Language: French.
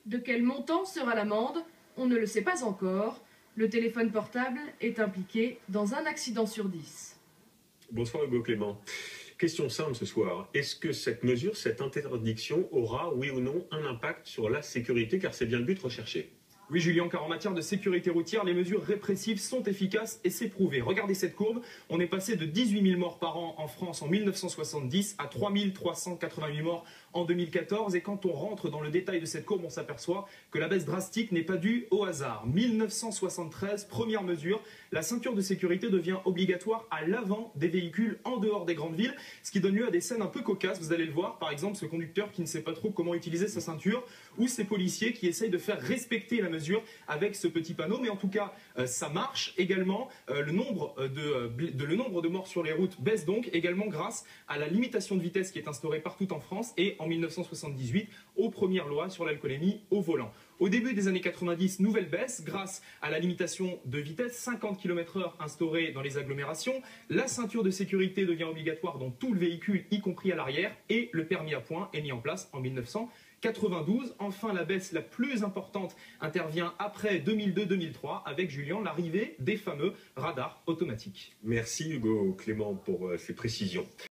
De quel montant sera l'amende? On ne le sait pas encore. Le téléphone portable est impliqué dans un accident sur 10. Bonsoir Hugo Clément. Question simple ce soir. Est-ce que cette mesure, cette interdiction aura, oui ou non, un impact sur la sécurité, car c'est bien le but recherché? Oui Julien, car en matière de sécurité routière, les mesures répressives sont efficaces et c'est prouvé. Regardez cette courbe, on est passé de 18 000 morts par an en France en 1970 à 3 388 morts en 2014. Et quand on rentre dans le détail de cette courbe, on s'aperçoit que la baisse drastique n'est pas due au hasard. 1973, première mesure, la ceinture de sécurité devient obligatoire à l'avant des véhicules en dehors des grandes villes, ce qui donne lieu à des scènes un peu cocasses. Vous allez le voir, par exemple ce conducteur qui ne sait pas trop comment utiliser sa ceinture, ou ces policiers qui essayent de faire respecter la mesure avec ce petit panneau, mais en tout cas ça marche également. Le nombre de morts sur les routes baisse donc également grâce à la limitation de vitesse qui est instaurée partout en France et en 1978 aux premières lois sur l'alcoolémie au volant. Au début des années 90, nouvelle baisse grâce à la limitation de vitesse, 50 km/h instaurée dans les agglomérations. La ceinture de sécurité devient obligatoire dans tout le véhicule, y compris à l'arrière, et le permis à points est mis en place en 1992. Enfin, la baisse la plus importante intervient après 2002-2003 avec, Julien, l'arrivée des fameux radars automatiques. Merci Hugo Clément pour ces précisions.